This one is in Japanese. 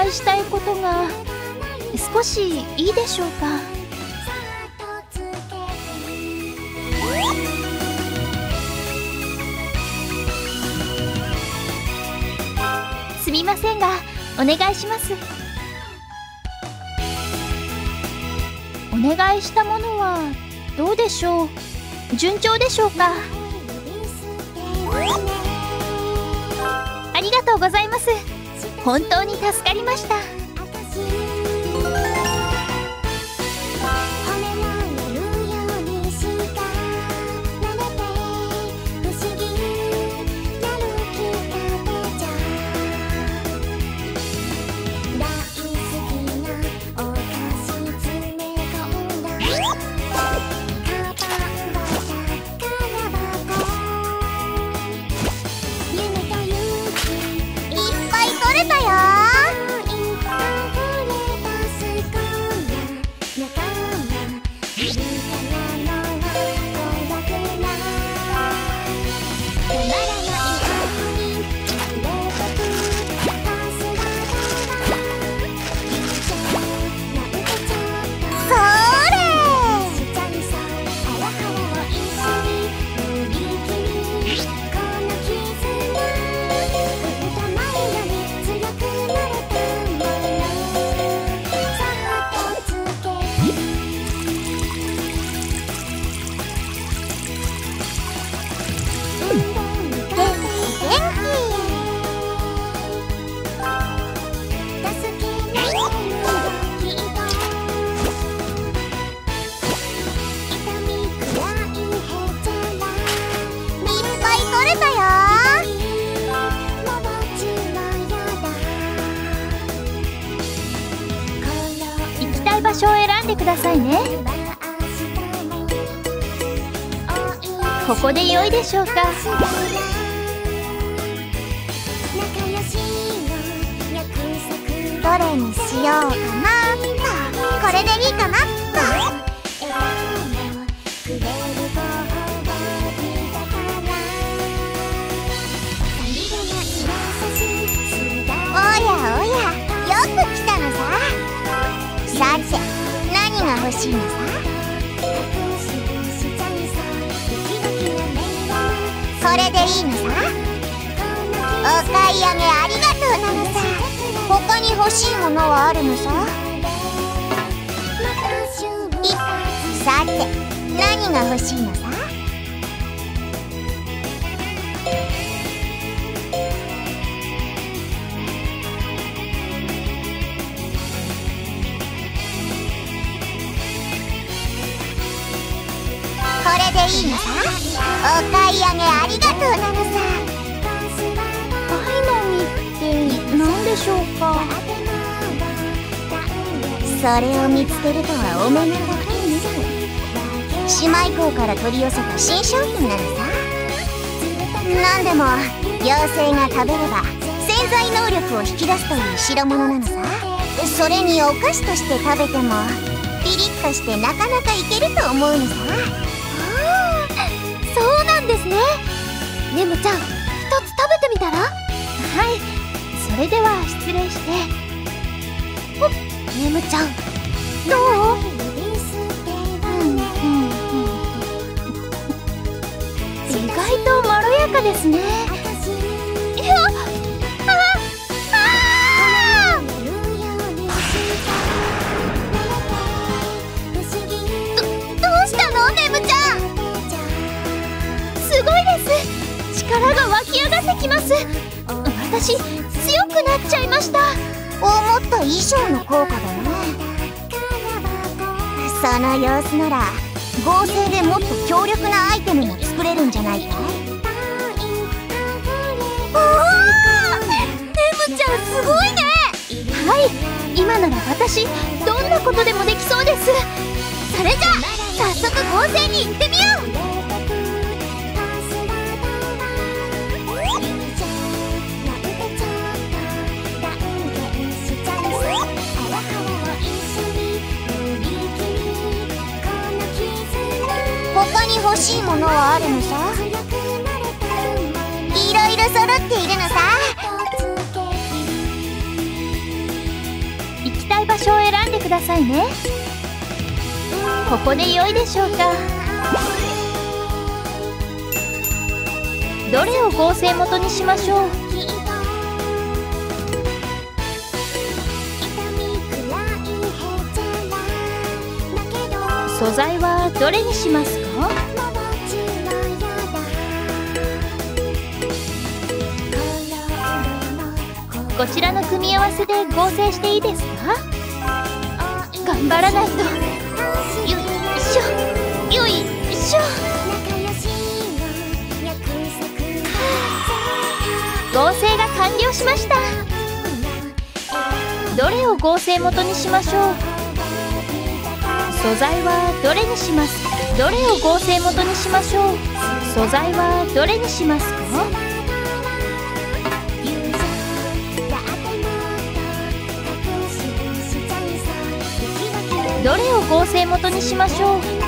いしたいことが少しいいでしょうか。すみませんがお願いします。お願いしたものはどうでしょう。順調でしょうか。ありがとうございます。本当に助かりました。場所を選んでくださいね。ここで良いでしょうか。 どれにしようかな。これでいいかな。おやおや、よく来たのさ。さて、何が欲しいのさ。これでいいのさ。お買い上げありがとうなのさ。他に欲しいものはあるのさ。さて、何が欲しいのさ。これでいいのさ。お買い上げありがとうなのさ。 愛の実って何でしょうか。 それを見つけるとはお目にかかるね。姉妹校から取り寄せた新商品なのさ。なんでも妖精が食べれば潜在能力を引き出すという代物なのさ。それにお菓子として食べてもピリッとしてなかなかいけると思うのさ。 そうなんですね。ネムちゃん、一つ食べてみたら。はい、それでは失礼して。おっ、ネムちゃんどう？意外とまろやかですね。力が湧き上がってきます。私、強くなっちゃいました。 思った以上の効果だね。その様子なら合成でもっと強力なアイテムも作れるんじゃないかい？ おー！ネムちゃんすごいね。はい、今なら私どんなことでもできそうです。それじゃあ早速合成に行ってみよう。 他に欲しいものはあるのさ。いろいろ揃っているのさ。 所を選んでくださいね。ここで良いでしょうか。どれを合成元にしましょう。素材はどれにしますか？こちらの組み合わせで合成していいですか？頑張らないと。よいしょ、よいしょ。合成が完了しました。どれを合成元にしましょう。素材はどれにしますか？どれを合成元にしましょう。素材はどれにしますか？どれを合成元にしましょう。